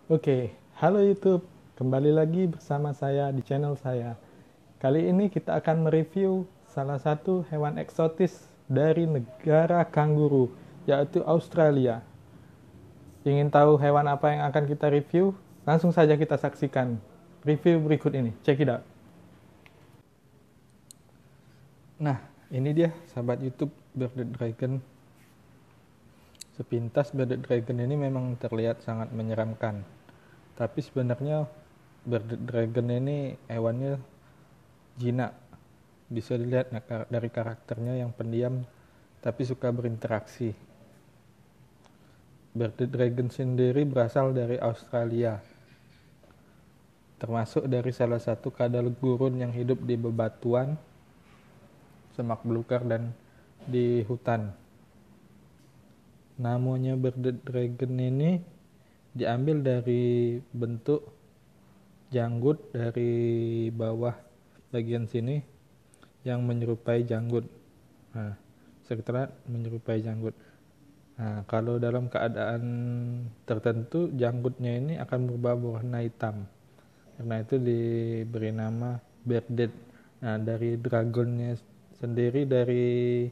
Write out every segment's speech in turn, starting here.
Oke, halo YouTube. Kembali lagi bersama saya di channel saya. Kali ini kita akan mereview salah satu hewan eksotis dari negara kanguru, yaitu Australia. Ingin tahu hewan apa yang akan kita review? Langsung saja kita saksikan review berikut ini. Check it out. Nah, ini dia sahabat YouTube Bearded Dragon. Sepintas Bearded Dragon ini memang terlihat sangat menyeramkan. Tapi sebenarnya Bearded Dragon ini hewannya jinak. Bisa dilihat dari karakternya yang pendiam tapi suka berinteraksi. Bearded Dragon sendiri berasal dari Australia, termasuk dari salah satu kadal gurun yang hidup di bebatuan, semak belukar, dan di hutan. Namanya Bearded Dragon ini diambil dari bentuk janggut dari bawah bagian sini yang menyerupai janggut. Nah, sekitar menyerupai janggut. Nah, kalau dalam keadaan tertentu janggutnya ini akan berubah warna hitam. Karena itu diberi nama bearded. Nah, dari dragonnya sendiri, dari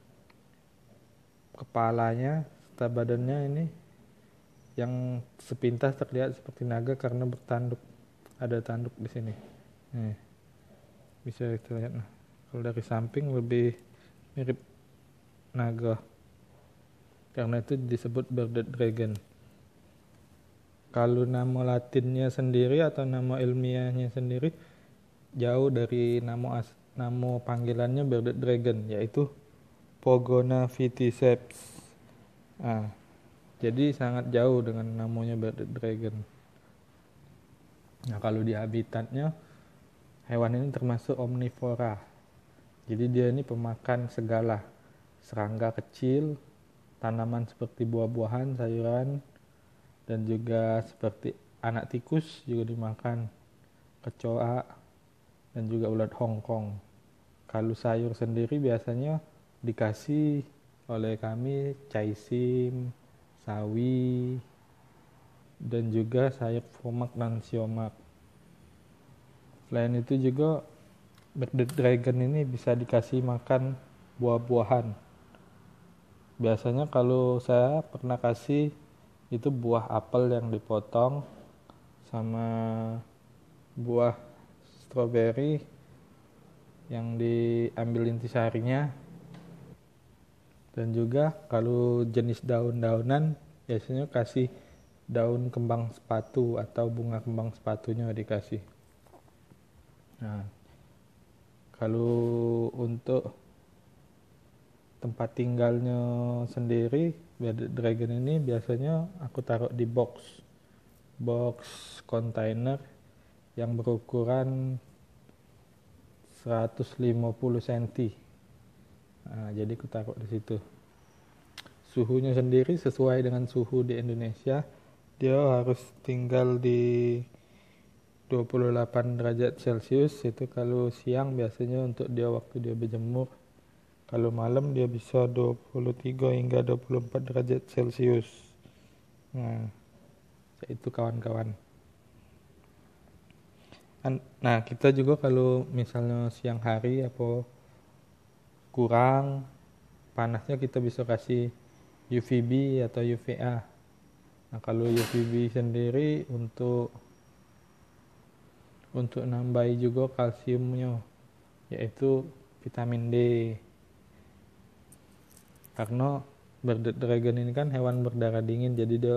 kepalanya serta badannya ini yang sepintas terlihat seperti naga karena bertanduk. Ada tanduk di sini. Nih, bisa kita lihat. Nah, kalau dari samping lebih mirip naga. Karena itu disebut bearded dragon. Kalau nama latinnya sendiri atau nama ilmiahnya sendiri jauh dari nama panggilannya bearded dragon, yaitu Pogona viticeps. Nah, jadi sangat jauh dengan namanya bearded dragon. Nah, kalau di habitatnya, hewan ini termasuk omnivora. Jadi dia ini pemakan segala, serangga kecil, tanaman seperti buah-buahan, sayuran, dan juga seperti anak tikus juga dimakan, kecoa, dan juga ulat Hongkong. Kalau sayur sendiri biasanya dikasih oleh kami caisim, sawi, dan juga sayur fomak dan siomak. Selain itu juga bearded dragon ini bisa dikasih makan buah-buahan. Biasanya kalau saya pernah kasih itu buah apel yang dipotong sama buah stroberi yang diambil intisarinya. Dan juga kalau jenis daun-daunan biasanya kasih daun kembang sepatu atau bunga kembang sepatunya dikasih. Nah, kalau untuk tempat tinggalnya sendiri, bearded dragon ini biasanya aku taruh di box kontainer yang berukuran 150 cm. Nah, jadi aku taruh di situ. Suhunya sendiri sesuai dengan suhu di Indonesia, dia harus tinggal di 28 derajat Celcius. Itu kalau siang biasanya untuk dia waktu dia berjemur. Kalau malam dia bisa 23 hingga 24 derajat Celcius. Nah, itu kawan-kawan. Nah, kita juga kalau misalnya siang hari apa kurang panasnya, kita bisa kasih UVB atau UVA. Nah, kalau UVB sendiri untuk nambahi juga kalsiumnya, yaitu vitamin D. Karena bearded dragon ini kan hewan berdarah dingin, jadi dia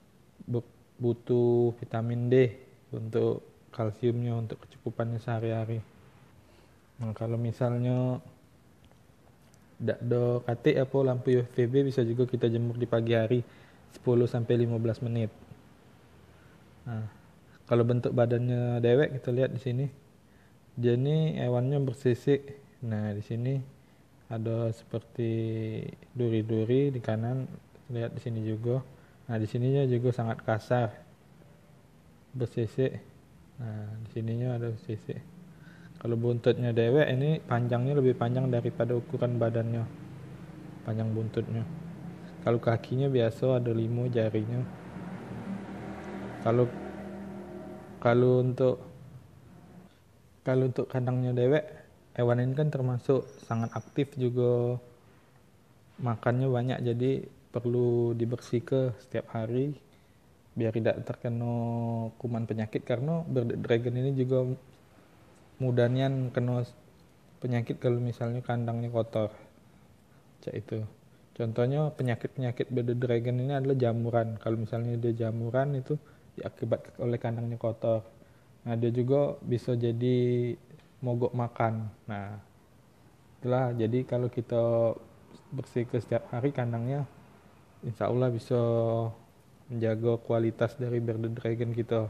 butuh vitamin D untuk kalsiumnya, untuk kecukupannya sehari-hari. Nah, kalau misalnya tidak ada kate apa lampu UVB, bisa juga kita jemur di pagi hari 10-15 menit. Nah, kalau bentuk badannya dewek kita lihat di sini. Dia ini hewannya bersisik. Nah, di sini ada seperti duri-duri di kanan, lihat di sini juga. Nah, di sininya juga sangat kasar, bersisik. Nah, di sininya ada bersisik. Kalau buntutnya dewek ini panjangnya lebih panjang daripada ukuran badannya, panjang buntutnya. Kalau kakinya biasa ada 5 jarinya. Kalau kalau untuk kandangnya dewek, hewan ini kan termasuk sangat aktif juga, makannya banyak, jadi perlu dibersihkan setiap hari biar tidak terkena kuman penyakit, karena bearded dragon ini juga mudahnya kena penyakit kalau misalnya kandangnya kotor. Cak itu. Contohnya penyakit-penyakit bearded dragon ini adalah jamuran. Kalau misalnya dia jamuran itu diakibatkan oleh kandangnya kotor. Nah, dia juga bisa jadi mogok makan. Nah, itulah. Jadi kalau kita bersihkan setiap hari kandangnya, insya Allah bisa menjaga kualitas dari bearded dragon kita.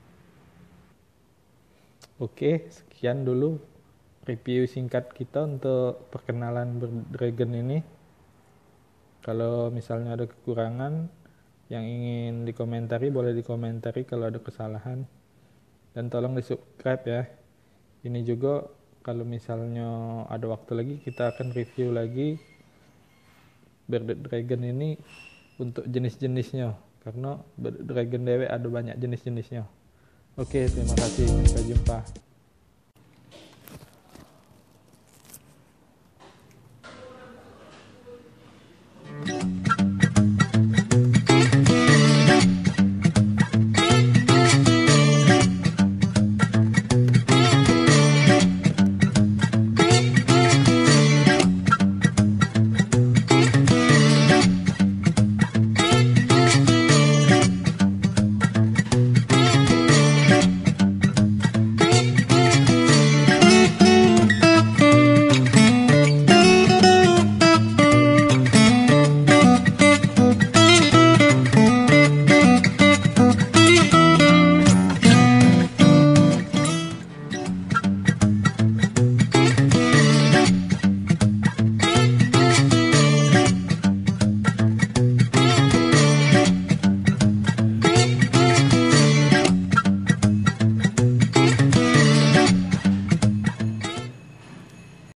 Oke, sekian dulu review singkat kita untuk perkenalan bearded dragon ini. Kalau misalnya ada kekurangan yang ingin dikomentari, boleh dikomentari kalau ada kesalahan. Dan tolong di subscribe ya. Ini juga kalau misalnya ada waktu lagi, kita akan review lagi bearded dragon ini untuk jenis-jenisnya. Karena bearded dragon dewek ada banyak jenis-jenisnya. Oke, terima kasih. Sampai jumpa.